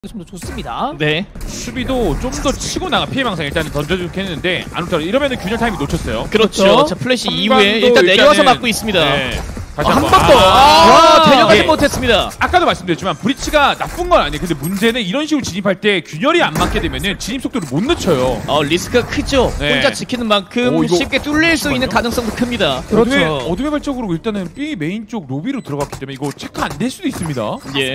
좋습니다. 네. 수비도 좀 더 치고 나가 피해 망상 일단은 던져주긴 했는데 안 웃더라도 이러면은 균열 타이밍 놓쳤어요. 그렇죠. 자 플래시 이후에 일단 내려와서 막고 있습니다. 네. 다시 한 한번. 번 더. 대려가지 네. 못했습니다. 아까도 말씀드렸지만 브리치가 나쁜 건 아니에요. 근데 문제는 이런 식으로 진입할 때 균열이 안 맞게 되면은 진입 속도를 못 늦춰요. 리스크가 크죠. 네. 혼자 지키는 만큼 이거 쉽게 뚫릴 수 있는 가능성도 큽니다. 그렇죠. 어둠의 발적으로 일단은 B 메인 쪽 로비로 들어갔기 때문에 이거 체크 안 될 수도 있습니다. 예.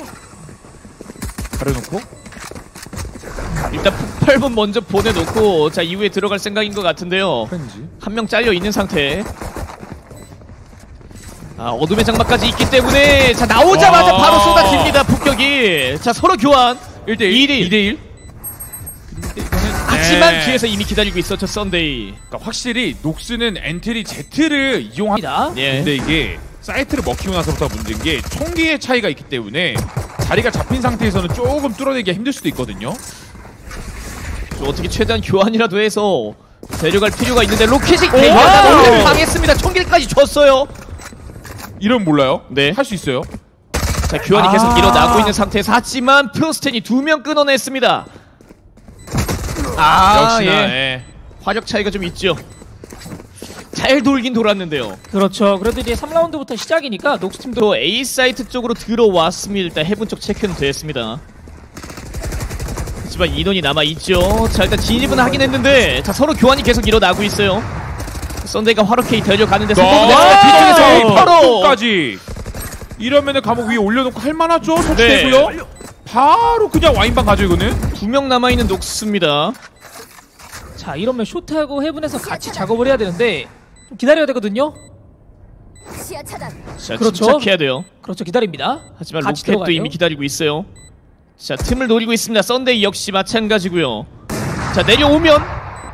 가려놓고 일단 폭발분 먼저 보내놓고 자 이후에 들어갈 생각인 것 같은데요. 왠지 한 명 잘려 있는 상태. 어둠의 장막까지 있기 때문에 자 나오자마자 바로 쏟아집니다. 폭격이. 자 서로 교환 1대1 2대1 하지만 뒤에서 이미 기다리고 있었죠. 썬데이. 그러니까 확실히 녹스는 엔트리 Z를 이용합니다. 예. 근데 이게 사이트를 먹히고 나서부터 문제인 게 총기의 차이가 있기 때문에 자리가 잡힌 상태에서는 조금 뚫어내기가 힘들 수도 있거든요. 어떻게 최대한 교환이라도 해서 데려갈 필요가 있는데 로켓이 와우! 당했습니다. 총기까지 줬어요. 이러면 몰라요. 네. 할 수 있어요. 자 교환이 계속 일어나고 있는 상태에서 하지만 프로스텐이 2명 끊어냈습니다. 역시나 예. 화력 차이가 좀 있죠. 잘 돌긴 돌았는데요. 그렇죠. 그래도 이제 3라운드부터 시작이니까 녹스팀도 또 A 사이트 쪽으로 들어왔습니다. 일단 해본 쪽 체크는 됐습니다. 하지만 인원이 남아있죠. 자 일단 진입은 하긴 했는데 자 서로 교환이 계속 일어나고 있어요. 썬데이가 화로케이 데려가는데 성공됐습니다. 뒤쪽에서 바로 까지 이러면은 감옥 위에 올려놓고 할만하죠. 네. 설치되고요. 바로 그냥 와인방 가죠 이거는. 2명 남아있는 녹스입니다. 자 이러면 쇼트하고 헤븐에서 같이 작업을 해야 되는데 좀 기다려야 되거든요. 시야 차단. 자 그렇죠. 침착해야 돼요. 그렇죠. 기다립니다. 하지만 같이 로켓도 들어가요. 이미 기다리고 있어요. 자 틈을 노리고 있습니다. 썬데이 역시 마찬가지고요. 자 내려오면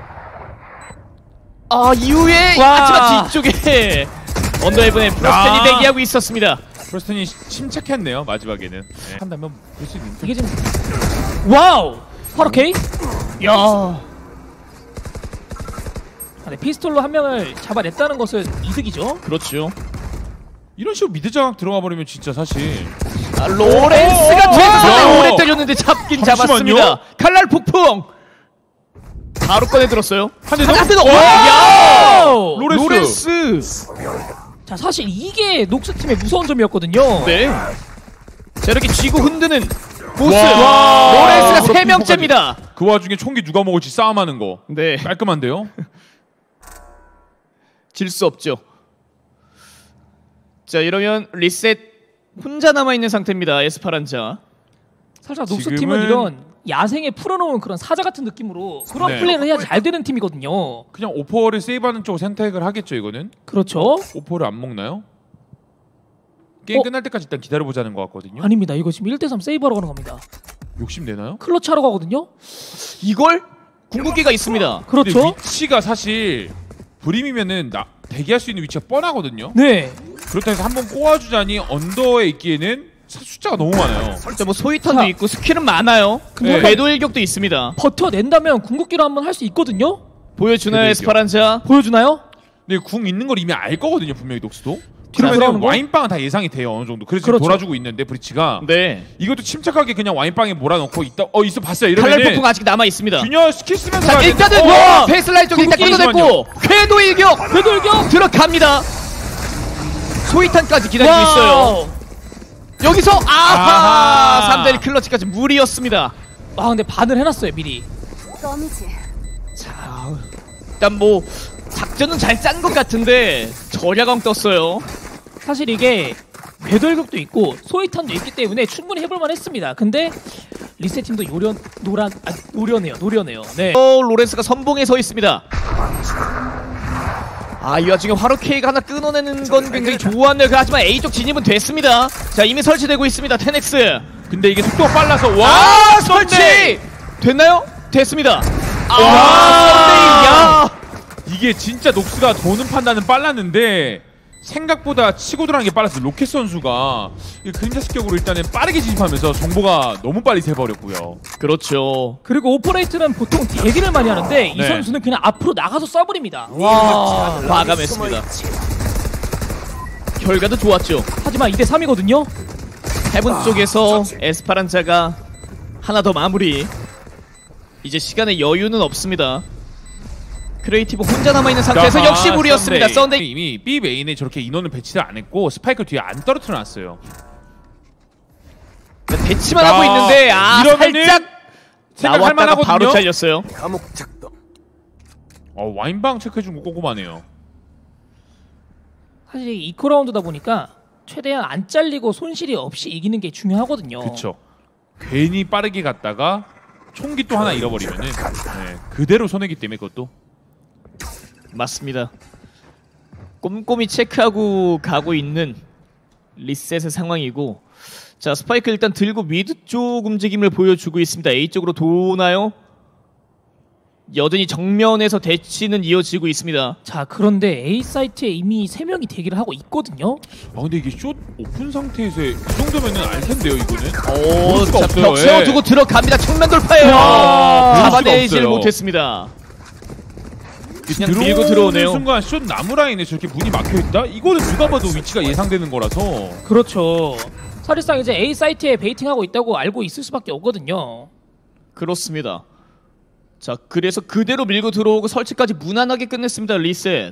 이후에 와. 하지만 뒤쪽에 언더헤븐의 프로스텐이 대기하고 있었습니다. 프로스턴이 침착했네요 마지막에는. 네. 한다면 볼 수 있는데. 이게 지금 와우! 화로케이? 야. 네, 피스톨로 한 명을 잡아냈다는 것은 이득이죠. 그렇죠. 이런 식으로 미드 장악 들어가 버리면 진짜 사실 로렌스가 뒤에서 야. 오래 때렸는데 잡긴 잠시만요. 잡았습니다. 칼날 폭풍 바로 꺼내 들었어요. 한 대 더. 야! 로렌스. 자 사실 이게 녹스팀의 무서운 점이었거든요. 네. 자 이렇게 쥐고 흔드는 보스. 와. 로렌스가 3명째입니다. 그 와중에 총기 누가 먹을지 싸움하는 거. 네. 깔끔한데요. 질 수 없죠. 자 이러면 리셋 혼자 남아있는 상태입니다. 에스파란자. 살짝 녹스팀은 지금은 이런 야생에 풀어놓은 그런 사자 같은 느낌으로 그런 네. 플레이를 해야 잘 되는 팀이거든요. 그냥 오퍼를 세이브하는 쪽을 선택을 하겠죠 이거는. 그렇죠. 오퍼를 안 먹나요? 게임 끝날 때까지 일단 기다려보자는 것 같거든요. 아닙니다. 이거 지금 1대3 세이브하러 가는 겁니다. 욕심내나요? 클러치 하러 가거든요. 이걸 궁극기가 있습니다. 그렇죠. 근데 위치가 사실 브림이면은 대기할 수 있는 위치가 뻔하거든요. 네. 그렇다 해서 한번 꼬아주자니 언더에 있기에는 숫자가 너무 많아요. 진짜 뭐 소위탄도 자. 있고 스킬은 많아요. 근데 궤도 일격도 있습니다. 버텨낸다면 궁극기로 한번 할 수 있거든요. 보여주나요 궤도 에스파란자? 보여주나요? 근데 궁 있는 걸 이미 알 거거든요 분명히 녹스도. 들어가는 그러면 거? 와인빵은 다 예상이 돼요 어느 정도. 그래서 그렇죠. 지금 돌아주고 있는데 브리치가 네. 이것도 침착하게 그냥 와인빵에 몰아넣고 있어 봤어요. 칼날 이러면은 폭풍 아직 남아 있습니다. 균열 스킬 쓰면서 자 가야 일단은 되는데, 페이스라인 쪽 일단 궁극기 끊어냈고 궤도 일격 궤도 일격! 들어갑니다. 소위탄까지 기다리고 와우. 있어요. 여기서 아하. 3대1 클러치까지 무리였습니다. 근데 반을 해놨어요 미리. 껌이지. 자 일단 뭐 작전은 잘 짠 것 같은데 절야광 떴어요. 사실 이게 궤도 일격도 있고 소위탄도 있기 때문에 충분히 해볼만 했습니다. 근데 리셋 팀도 노련해요. 네. 로렌스가 선봉에 서 있습니다. 이 와중에 화로케이가 하나 끊어내는 건 굉장히 좋았네요. 하지만 A쪽 진입은 됐습니다. 자 이미 설치되고 있습니다. 테넥스. 근데 이게 속도가 빨라서 와 설치! 됐나요? 됐습니다. 야 이게 진짜 녹스가 도는 판단은 빨랐는데 생각보다 치고 들어가는 게 빨라서 로켓 선수가 그림자 습격으로 일단은 빠르게 진입하면서 정보가 너무 빨리 새버렸고요. 그렇죠. 그리고 오퍼레이트는 보통 대기를 많이 하는데 이 네. 선수는 그냥 앞으로 나가서 쏴버립니다. 와. 과감했습니다. 결과도 좋았죠. 하지만 2대3이거든요. 해븐 쪽에서 에스파란자가 하나 더 마무리. 이제 시간에 여유는 없습니다. 크리에이티브 혼자 남아있는 상태에서 역시 무리였습니다. 썬데이 이미 B 메인에 저렇게 인원을 배치를 안 했고 스파이크를 뒤에 안 떨어뜨려 놨어요. 배치만 하고 있는데 이러면은 살짝 생각할 나왔다가 만하거든요. 바로 잘렸어요. 감옥 작동. 와인방 체크해준 거 꼼꼼하네요. 사실 2코라운드다 보니까 최대한 안 잘리고 손실이 없이 이기는 게 중요하거든요. 그쵸. 괜히 빠르게 갔다가 총기 또 하나 잃어버리면은 그대로 손해기 때문에 그것도. 맞습니다. 꼼꼼히 체크하고 가고 있는 리셋의 상황이고, 자 스파이크 일단 들고 미드 쪽 움직임을 보여주고 있습니다. A 쪽으로 도나요? 여전히 정면에서 대치는 이어지고 있습니다. 자, 그런데 A 사이트에 이미 3명이 대기를 하고 있거든요. 근데 이게 숏 오픈 상태에서 이 정도면은 알 텐데요, 이거는. 오, 수가 자, 없어요. 벽 세워두고 들어갑니다. 정면 돌파예요. 볼 수가 잡아내지를 없어요. 못했습니다. 그냥 밀고 들어오는 들어오네요. 순간 숏 나무 라인에 저렇게 문이 막혀있다? 이거는 누가 봐도 위치가 예상되는 거라서. 그렇죠. 사실상 이제 A 사이트에 베이팅하고 있다고 알고 있을 수밖에 없거든요. 그렇습니다. 자 그래서 그대로 밀고 들어오고 설치까지 무난하게 끝냈습니다. 리셋.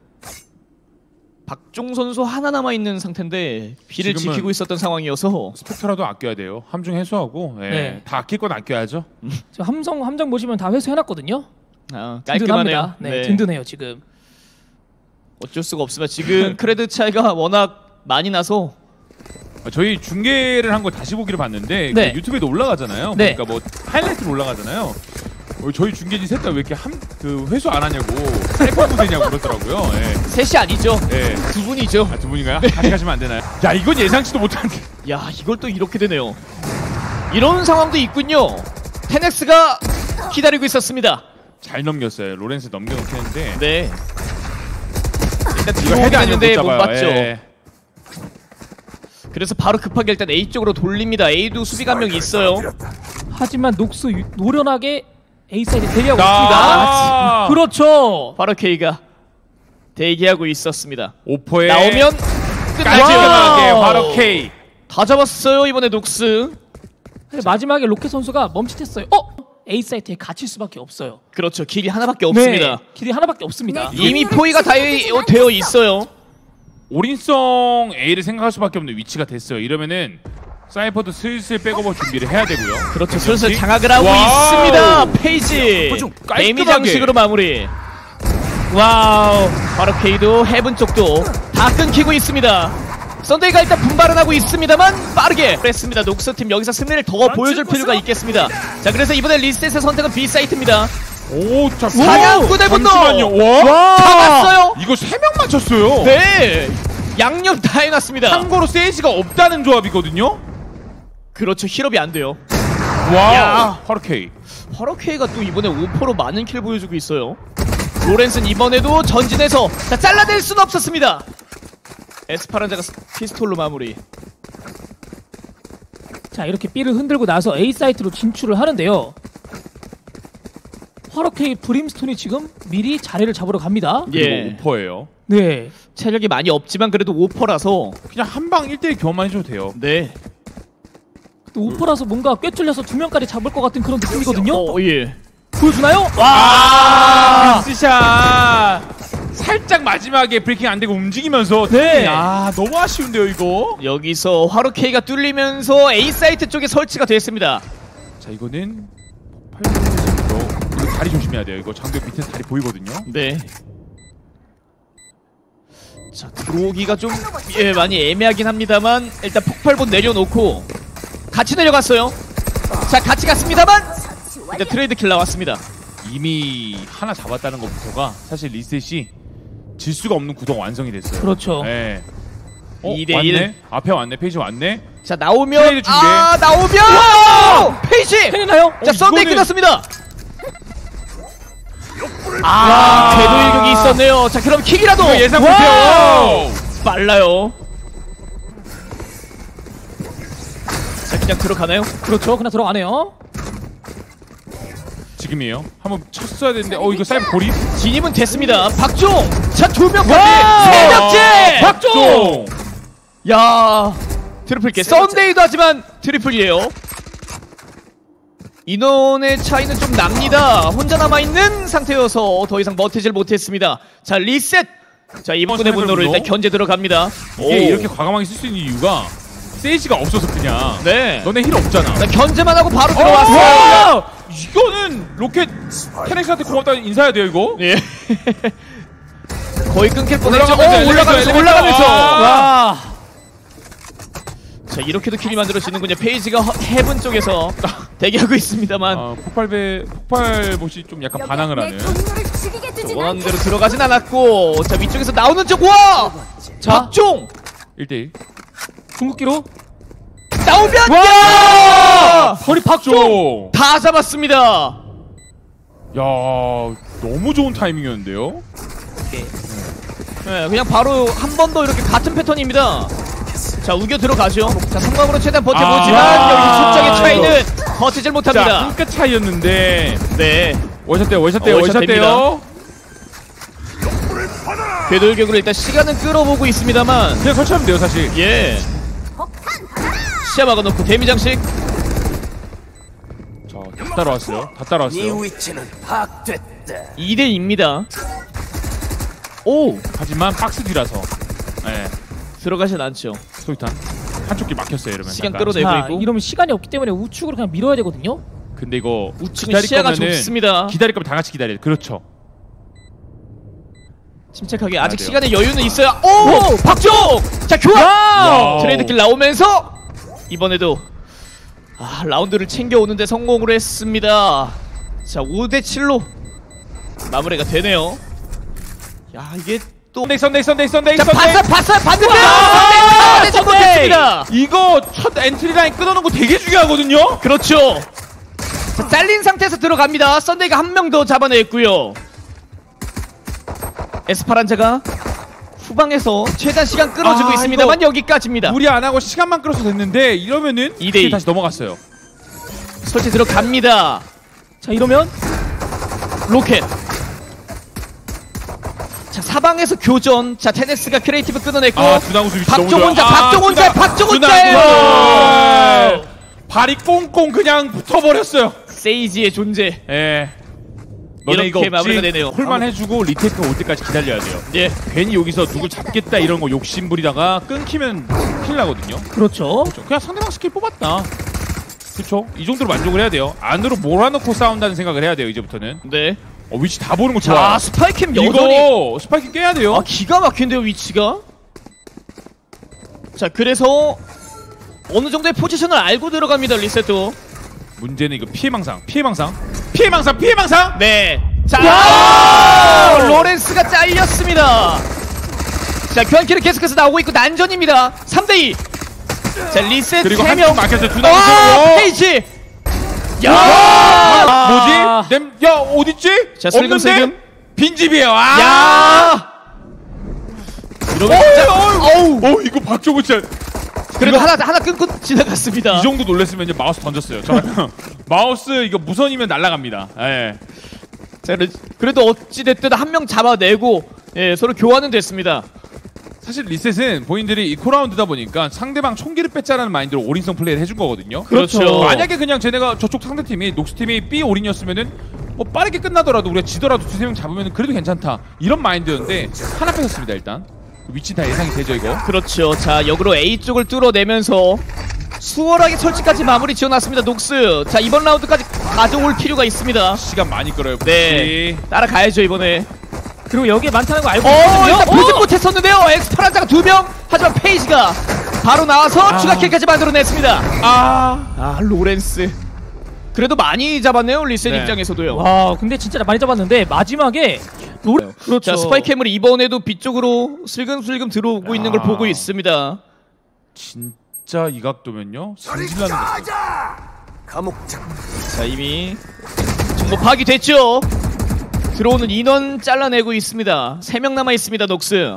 박종 선수 하나 남아있는 상태인데 B를 지금은 지키고 있었던 상황이어서 스펙터라도 아껴야 돼요. 함중 해소하고 네. 다 아낄 건 아껴야죠. 지금 함정 보시면 다 회수해놨거든요. 깔끔하네요. 든든합니다. 네, 든든해요 지금. 어쩔 수가 없습니다. 지금 크레드 차이가 워낙 많이 나서 저희 중계를 한 거 다시 보기를 봤는데 네. 그 유튜브에도 올라가잖아요. 네. 그러니까 뭐 하이라이트로 올라가잖아요. 저희 중계진 셋 다 왜 이렇게 회수 안 하냐고 셀프 되냐고 그러더라고요. 예. 셋이 아니죠. 예. 두 분이죠. 두 분인가요? 같이 가시면 안 되나요? 야, 이건 예상치도 못한. 야 이걸 또 이렇게 되네요. 이런 상황도 있군요. 테넥스가 기다리고 있었습니다. 잘 넘겼어요. 로렌스 넘겨놓긴 했는데. 네. 일단 이거 들어오긴 헤드 아니면 했는데 못 잡아요. 봤죠. 예. 그래서 바로 급하게 일단 A 쪽으로 돌립니다. A도 수비가 한 명 있어요. 하지만 녹스 노련하게 A 사이트 대기하고 아! 있습니다. 그렇죠. 바로 K가 대기하고 있었습니다. 오퍼에 나오면 깔끔하게 와우. 바로 K. 다 잡았어요 이번에 녹스. 마지막에 로켓 선수가 멈칫했어요. A 사이트에 갇힐 수밖에 없어요. 그렇죠. 길이 하나밖에 없습니다. 네, 길이 하나밖에 없습니다. 이미 포위가 다 되어 있어요. 올인성 A를 생각할 수밖에 없는 위치가 됐어요. 이러면은 사이퍼도 슬슬 백오버 준비를 해야 되고요. 그렇죠. 슬슬 장악을 하고 와우. 있습니다. 페이지. 깔끔하게. 데미 장식으로 마무리. 와우. 바로 K도 헤븐 쪽도 다 끊기고 있습니다. 썬데이가 일단 분발은 하고 있습니다만 빠르게 했습니다. 녹스팀 여기서 승리를 더 보여줄 필요가 있겠습니다. 자 그래서 이번에 리셋의 선택은 B 사이트입니다. 오, 자, 사냥꾼의 분노! 잠시만요. 와! 잡았어요. 이거 3명 맞췄어요. 네. 양념 다 해놨습니다. 참고로 세이지가 없다는 조합이거든요. 그렇죠. 힐업이 안 돼요. 와, 야. 하르케이. 허러케이가 또 이번에 5%로 많은 킬 보여주고 있어요. 로렌스는 이번에도 전진해서 자 잘라낼 수는 없었습니다. 에스파란자가 피스톨로 마무리. 자, 이렇게 B를 흔들고 나서 A 사이트로 진출을 하는데요. 화로케이 브림스톤이 지금 미리 자리를 잡으러 갑니다. 예. 그리고 오퍼예요. 네. 체력이 많이 없지만 그래도 5%라서 그냥 한 방 1대1 교환만 해줘도 돼요. 네. 또 오퍼라서 뭔가 꿰뚫려서 2명까지 잡을 것 같은 그런 느낌이거든요. 예. 보여주나요? 와! 미스샷! 살짝 마지막에 브레이킹 안 되고 움직이면서 네. 아, 너무 아쉬운데요, 이거. 여기서 화로케이가 뚫리면서 A 사이트 쪽에 설치가 됐습니다. 자, 이거는 8번 이거 다리 조심해야 돼요. 이거 장벽 밑에서 다리 보이거든요. 네. 자 들어오기가 좀 많이 애매하긴 합니다만 일단 폭발본 내려놓고 같이 내려갔어요. 자 같이 갔습니다만 일단 트레이드 킬 나왔습니다. 이미 하나 잡았다는 것부터가 사실 리셋이 질 수가 없는 구도가 완성이 됐어요. 그렇죠. 네. 2대1. 왔네? 앞에 왔네. 페이지 왔네. 자 나오면 트레이드 준비. 나오면 페이지. 해내나요? 자 썬데이 이거는- 끝났습니다. 궤도 일격이 있었네요. 자 그럼 킥이라도 이거 예상 와우! 못해요. 빨라요. 자 그냥 들어가나요? 그렇죠. 그냥 들어가네요. 지금이에요. 한번 쳤어야 되는데 이거 사이버 고립. 진입은 됐습니다. 박종! 자, 2명까지! 와우! 3명째! 박종! 야 트리플 킬. 썬데이도 하지만 트리플이에요. 인원의 차이는 좀 납니다. 혼자 남아있는 상태여서 더 이상 버티질 못했습니다. 자, 리셋! 자, 이분의 분노를 일단 견제 들어갑니다. 이게 이렇게 과감하게 쓸 수 있는 이유가 세이지가 없어서 그냥. 네. 너네 힐 없잖아. 자, 견제만 하고 바로 들어왔어요. 이거는 로켓 테넥스한테 고맙다 인사해야 돼요 이거. 예. 거의 끊길 뻔했죠. 올라가면서 올라가면서. 아. 와. 자, 이렇게도 킬이 만들어지는군요. 페이지가 헤븐 쪽에서 대기하고 있습니다만 폭발봇이 좀 약간 반항을 내 하는. 동료를 죽이게 두진 원하는 않겠어. 대로 들어가진 않았고, 자, 위쪽에서 나오는 쪽. 와! 자, 박종 1대1. 궁극기로 나오면 와! 거리 박종. 다 잡았습니다. 야, 너무 좋은 타이밍이었는데요. 네, 그냥 바로 한 번 더 이렇게 같은 패턴입니다. 자, 우겨 들어가죠. 자, 성광으로 최대한 버텨보지만 여기 숫자의 차이는 버티질 못합니다. 자, 한 끗 차이였는데. 네, 월샷돼요. 궤돌격으로 일단 시간은 끌어보고 있습니다만, 그냥 설치하면 돼요, 사실. 예, 시야 막아놓고 데미 장식. 자, 다 따라왔어요. 위치는 파악됐다. 2대2입니다. 오! 하지만 박스 뒤라서. 네, 들어가진 않죠. 소위탄. 한쪽 길 막혔어요, 이러면. 시간 잠깐. 끌어내고 자, 있고. 이러면 시간이 없기 때문에 우측으로 그냥 밀어야 되거든요. 근데 이거 우측은 시야가 좁습니다. 기다릴 거면 다 같이 기다려야 돼. 그렇죠. 침착하게 아직 돼요. 시간의 여유는 있어요. 오! 박종! 자, 교환! 와우. 트레이드킬 나오면서 이번에도 라운드를 챙겨오는데 성공을 했습니다. 자, 5대7로 마무리가 되네요. 야, 이게 또 썬데이. 자, 봤는데요! 네, 성공했습니다. 이거 첫 엔트리 라인 끊어놓은 거 되게 중요하거든요. 그렇죠. 자, 잘린 상태에서 들어갑니다. 썬데이가 한 명 더 잡아냈고요. 에스파란자가 후방에서 최단 시간 끌어주고 있습니다만 여기까지입니다. 무리 안 하고 시간만 끌어서 됐는데 이러면은 2대2. 다시 넘어갔어요. 설치 들어갑니다. 자, 이러면 로켓. 자, 사방에서 교전. 자, 테네스가 크리에이티브 끊어냈고 두나우수 위치 박종 너무 혼자, 좋아요. 박종 혼자예요. 발이 꽁꽁 그냥 붙어버렸어요. 세이지의 존재. 예. 너네 이거 이렇게 마무리가 되네요. 홀만 해주고 리테이크가 올 때까지 기다려야 돼요. 예. 괜히 여기서 누굴 잡겠다 이런 거 욕심 부리다가 끊기면 큰일 나거든요. 그렇죠. 그냥 상대방 스킬 뽑았다. 그쵸? 이 정도로 만족을 해야 돼요. 안으로 몰아넣고 싸운다는 생각을 해야 돼요, 이제부터는. 네. 위치 다 보는 거 좋아. 자, 스파이캠 여전히 이거 스파이크 깨야 돼요. 기가 막힌데요, 위치가. 자, 그래서 어느 정도의 포지션을 알고 들어갑니다, 리셋도. 문제는 이거 피해망상. 네. 자, 로렌스가 잘렸습니다. 자, 교환키는 계속해서 나오고 있고 난전입니다. 3대2. 자, 리셋 그리고 3명. 한명 막혔어요. 두나우수. 페이지. 뭐지? 야, 어딨지? 자, 슬금슬금. 빈집이에요. 야! 이러면 진짜 이거 박종우 진짜. 그래도 하나 끊고 지나갔습니다. 이 정도 놀랬으면 이제 마우스 던졌어요. 마우스 이거 무선이면 날아갑니다. 예. 자, 그래도 어찌됐든 한 명 잡아내고 서로 교환은 됐습니다. 사실 리셋은 본인들이 이코라운드다 보니까 상대방 총기를 뺐자라는 마인드로 올인성 플레이를 해준 거거든요. 그렇죠. 만약에 그냥 쟤네가 저쪽 상대팀이 녹스팀이 B 올인이었으면은 빠르게 끝나더라도 우리가 지더라도 두세 명 잡으면 그래도 괜찮다 이런 마인드였는데 하나 뺏었습니다. 일단 위치 다 예상이 되죠 이거. 그렇죠. 자, 역으로 A 쪽을 뚫어내면서 수월하게 설치까지 마무리 지어놨습니다. 녹스. 자, 이번 라운드까지 가져올 필요가 있습니다. 시간 많이 끌어요. 네, 따라가야죠 이번에. 그리고 여기에 많다는 거 알고 일단 보지 있거든요. 못했었는데요. 엑스파란자가 2명. 하지만 페이지가 바로 나와서 추가킬까지 만들어냈습니다. 로렌스. 그래도 많이 잡았네요, 리셋 네. 입장에서도요. 와, 근데 진짜 많이 잡았는데 마지막에 그렇죠. 자, 스파이캠을 이번에도 B 쪽으로 슬금슬금 들어오고 있는 걸 보고 있습니다. 진짜 이 각도면요 승질나는 거. 감옥장. 자, 이미 정보 파악됐죠. 들어오는 인원 잘라내고 있습니다. 3명 남아있습니다, 녹스.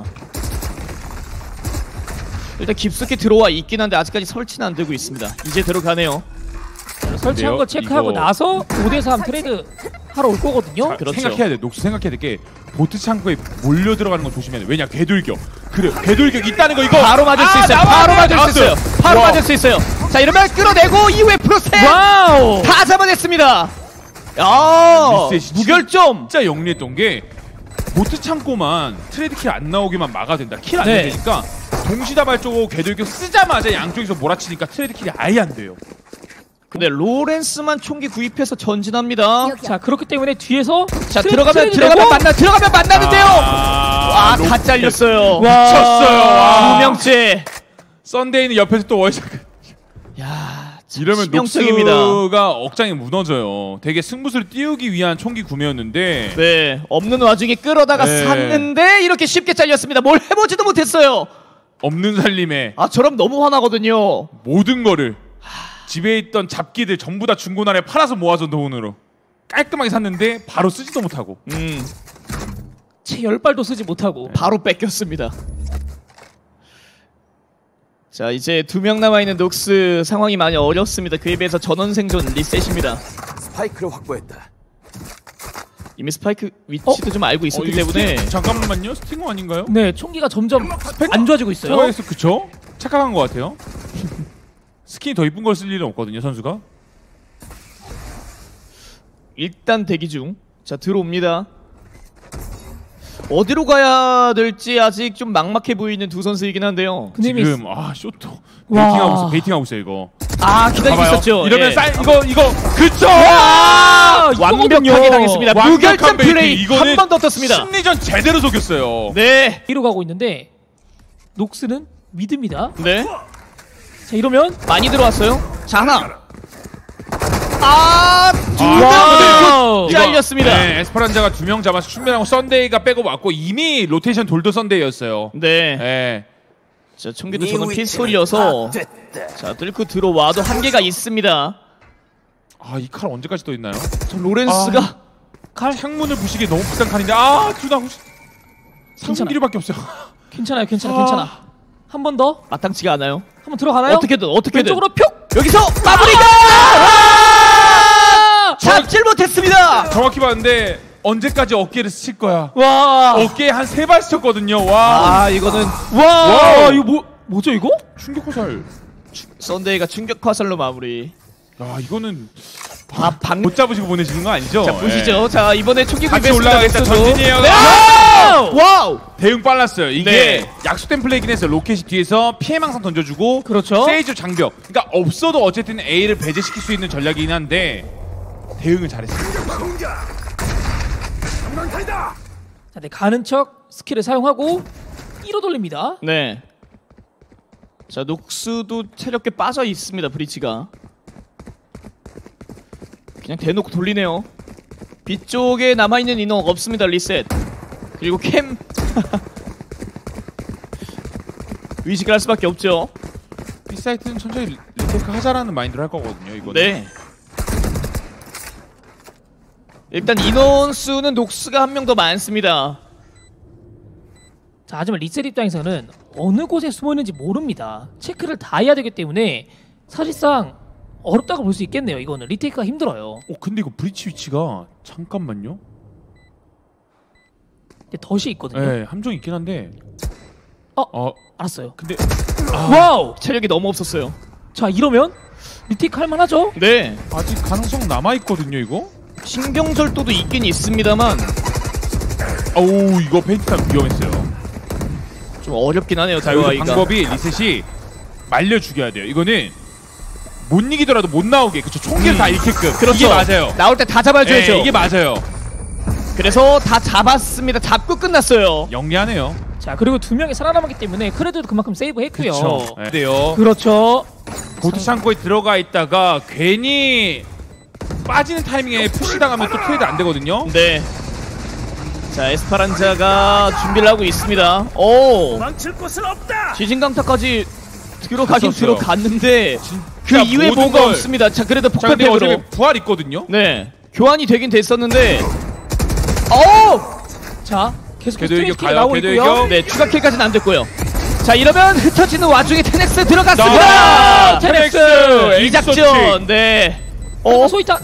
일단 깊숙이 들어와 있긴 한데 아직까지 설치는 안 되고 있습니다. 이제 들어가네요. 설치한 거 체크하고 이거 나서 5대3 트레이드 하러 올 거거든요. 그렇죠. 생각해야 돼. 녹스 생각해야 될 게 보트 창고에 몰려 들어가는 거 조심해야 돼. 왜냐 궤돌격. 그래 궤돌격 있다는 거 이거 바로 맞을 수 있어요. 바로 맞을 수 있어요. 바로 맞을 수 있어요. 자, 이러면 끌어내고 이후에 프로세 와우! 다 잡아냈습니다. 있습니다. 야, 리셋이 무결점. 진짜 영리했던 게 보트 창고만 트레이드 킬 안 나오게만 막아야 된다. 킬 안 네. 되니까 동시다발적으로 궤도격 쓰자마자 양쪽에서 몰아치니까 트레이드 킬이 아예 안 돼요. 근데 로렌스만 총기 구입해서 전진합니다. 여기야. 자 그렇기 때문에 뒤에서 자, 들어가면 들어가면 만나는데요. 와, 로- 다 잘렸어요. 미쳤어요. 와. 두 명째. 썬데이는 옆에서 또 월샷. 야, 이러면 치명적입니다. 녹스가 억장이 무너져요. 되게 승부수를 띄우기 위한 총기 구매였는데 네, 없는 와중에 끌어다가 네. 샀는데 이렇게 쉽게 잘렸습니다. 뭘 해보지도 못했어요. 없는 살림에 아, 저럼 너무 화나거든요. 모든 거를 집에 있던 잡기들 전부 다 중고나라에 팔아서 모아서 돈으로 깔끔하게 샀는데 바로 쓰지도 못하고. 채 10발도 쓰지 못하고 바로 뺏겼습니다. 자, 이제 2명 남아있는 녹스 상황이 많이 어렵습니다. 그에 비해서 전원 생존 리셋입니다. 스파이크를 확보했다. 이미 스파이크 위치도 좀 알고 있었기 이게 때문에 잠깐만요. 스팅어 아닌가요? 네 총기가 점점 안 좋아지고 있어요. 들어가서 그쵸? 착각한 것 같아요. 스킨이 더 이쁜 걸 쓸 일은 없거든요, 선수가. 일단 대기 중. 자, 들어옵니다. 어디로 가야 될지 아직 좀 막막해 보이는 두 선수이긴 한데요. 근데 이미 지금 쇼트 와. 베이팅하고 있어요 이거. 아, 기다리고 봐봐요. 있었죠. 이러면 예. 이거 그쵸? 완벽하게 당했습니다. 완벽한 무결점 베이팅. 플레이 이거는 한 번 더 떴습니다. 심리전 제대로 속였어요. 네. 뒤로 가고 있는데 녹스는 미드입니다. 네. 자 이러면 많이 들어왔어요. 자, 하나. 아, 두 와우. 명 잘렸습니다. 네, 에스퍼란자가 2명 잡아서 충분하고 썬데이가 빼고 왔고 이미 로테이션 돌도 썬데이였어요. 네. 네. 자, 총기도 이 저는 위치는 피스톨이어서 파악됐다. 자, 뚫고 들어와도 한계가 있습니다. 이 칼 언제까지 또 있나요? 저 로렌스가 칼 창문을 부시기 너무 비싼 칼인데 둘 다 상승기류밖에 없어요. 괜찮아요 괜찮아. 한 번 더 마땅치가 않아요. 한번 들어가나요? 어떻게든 왼쪽으로 표. 여기서 마무리가 잡질 못했습니다. 정확히 봤는데 언제까지 어깨를 스칠 거야? 와. 어깨에 한 3발 스쳤거든요. 와. 이거는 와. 와우. 이거 뭐죠 이거? 충격 화살. 썬데이가 충격 화살로 마무리. 이거는 방 못 잡으시고 보내시는 거 아니죠? 자, 보시죠. 자, 이번에 총기 같이 구입했습니다, 올라가겠다. 녹스도. 전진이에요. 네. 와우! 대응 빨랐어요. 이게 네. 약속된 플레이긴 했어요. 로켓이 뒤에서 피해망상 던져주고 그렇죠. 세이즈 장벽. 그러니까 없어도 어쨌든 A를 배제시킬 수 있는 전략이긴 한데 대응을 잘했어요. 자, 네, 가는 척 스킬을 사용하고 1호 돌립니다. 네. 자, 녹스도 체력 꽤 빠져 있습니다. 브리치가. 그냥 대놓고 돌리네요. 뒤쪽에 남아있는 인원 없습니다. 리셋. 그리고 캠 의식을 할 수밖에 없죠. 이 사이트는 천천히 리테이크 하자라는 마인드로 할 거거든요. 이거는. 네. 일단 인원 수는 녹스가 한 명 더 많습니다. 자, 하지만 리셀 입장에서는 어느 곳에 숨어 있는지 모릅니다. 체크를 다 해야 되기 때문에 사실상 어렵다고 볼 수 있겠네요. 이거는 리테이크가 힘들어요. 근데 이거 브리치 위치가 잠깐만요. 근데 덫이 있거든요. 네, 함정 있긴 한데. 알았어요. 근데 와우. 체력이 너무 없었어요. 자, 이러면 리테이크 할 만하죠? 네. 아직 가능성 남아 있거든요, 이거. 신경절도도 있긴 있습니다만 이거 페인트탄 위험했어요. 좀 어렵긴 하네요. 자, 여기서 다이가. 방법이 리셋이 말려 죽여야 돼요. 이거는 못 이기더라도 못 나오게. 그쵸, 총기를 다 잃게끔. 그렇죠. 이게 맞아요. 나올 때 다 잡아줘야죠. 네, 이게 맞아요. 그래서 다 잡았습니다. 잡고 끝났어요. 영리하네요. 자, 그리고 2명이 살아남았기 때문에 크레드도 그만큼 세이브했고요. 그쵸. 네. 근데요. 그렇죠. 보트 창고에 들어가 있다가 괜히 빠지는 타이밍에 푸시 당하면 또 트레이드 안 되거든요. 네. 자, 에스파란자가 준비를 하고 있습니다. 오. 망칠 곳은 없다. 지진강타까지 들어가긴 갔었어요. 들어갔는데 그 이후에 모든 뭐가 걸- 없습니다. 자, 그래도 자, 근데 폭발팩으로. 어차피 부활 있거든요. 네. 교환이 되긴 됐었는데. 자, 계속 궤도 스트레이트 일격 킥이 가요, 나오고 궤도 있고요. 일격. 네, 추가 킬까지는 안 됐고요. 자, 이러면 흩어지는 와중에 테넥스 아, 들어갔습니다. 테넥스! 이 작전. 네. 소이탄.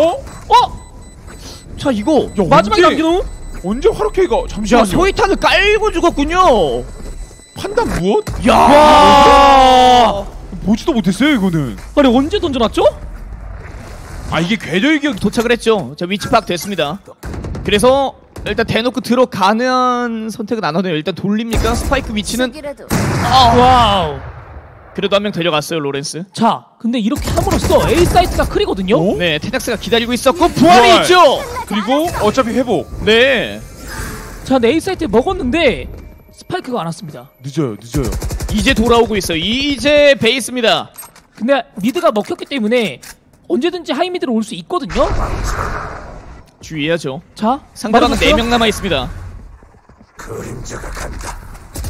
자, 이거 야, 마지막에 언제- 남기는 언제 화로케이가 야, 잠시만요. 소이탄을 깔고 죽었군요. 판단 무엇? 야. 보지도 못했어요 이거는. 아니 언제 던져놨죠? 아 이게 궤도일격 도착을 했죠. 자, 위치 파악 됐습니다. 그래서 일단 대놓고 들어가는 선택은 안 하네요. 일단 돌립니까? 스파이크 위치는 시기라도 와우. 그래도 한 명 데려갔어요, 로렌스. 자, 근데 이렇게 함으로써 A 사이트가 크리거든요. 네, 테낙스가 기다리고 있었고 부활이 부활. 있죠. 그리고 어차피 회복 네, 자, 근데 A 사이트 먹었는데 스파이크가 안 왔습니다. 늦어요. 이제 돌아오고 있어요. 이제 베이스입니다. 근데 미드가 먹혔기 때문에 언제든지 하이 미드로 올 수 있거든요. 주의해야죠. 자, 상대방은 맞았어요? 4명 남아 있습니다. 그림자가 간다.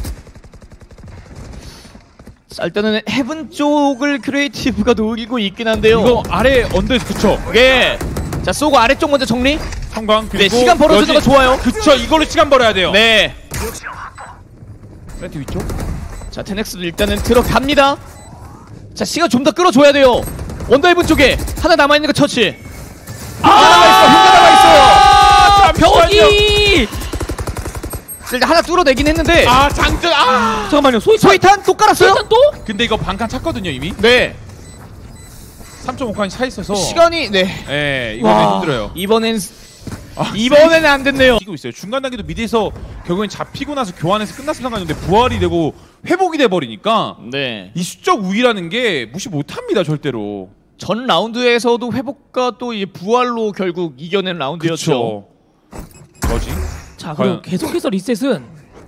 자, 일단은 헤븐 쪽을 크리에이티브가 노리고 있긴 한데요. 이거 아래 언더에서 그쵸? 네. 자, 쏘고 아래쪽 먼저 정리. 성광 그리고 네, 시간 벌어주는 거 좋아요. 그쵸, 이걸로 시간 벌어야 돼요. 네. 멘트 위쪽. 자, 테넥스도 일단은 들어갑니다. 자, 시간 좀 더 끌어줘야 돼요. 원더 헤븐 쪽에 하나 남아있는 거 처치. 혼자 남아있어요. 벽이! 일단 하나 뚫어내긴 했는데. 아 장전. 아. 잠깐만요. 소이탄 또 깔았어요? 소이탄 또? 근데 이거 반칸 찼거든요 이미. 네. 3.5칸이 차 있어서. 시간이 네. 예, 이거는 와. 힘들어요. 이번에는 안 됐네요. 뛰고 있어요. 중간 단계도 미드에서 결국엔 잡히고 나서 교환해서 끝났을 상관인데 부활이 되고 회복이 돼 버리니까 네. 이 수적 우위라는 게 무시 못합니다 절대로. 전 라운드에서도 회복과 또 이제 부활로 결국 이겨낸 라운드였죠. 뭐지? 자, 그럼 과연- 계속해서 리셋은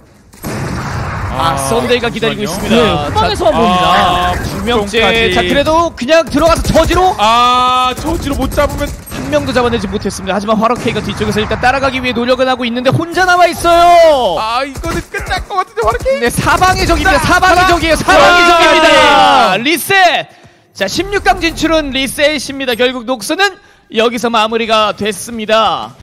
썬데이가 기다리고 잠시만요. 있습니다. 네, 후방에서 봅니다. 두 명째. 쪽까지. 자, 그래도 그냥 들어가서 저지로 저지로 못 잡으면 한 명도 잡아내지 못했습니다. 하지만 화로케이가 뒤쪽에서 일단 따라가기 위해 노력은 하고 있는데 혼자 남아 있어요. 이거는 끝날 것 같은데 화르케. 네, 사방의 적입니다. 사방의 적이에요. 사방의 적입니다. 리셋. 자, 16강 진출은 리셋입니다. 결국 녹스는 여기서 마무리가 됐습니다.